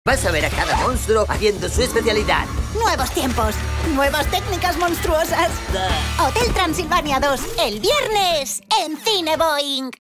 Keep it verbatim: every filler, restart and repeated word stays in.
Vas a ver a cada monstruo haciendo su especialidad. Nuevos tiempos, nuevas técnicas monstruosas. Hotel Transilvania dos, el viernes, en Cine Boing.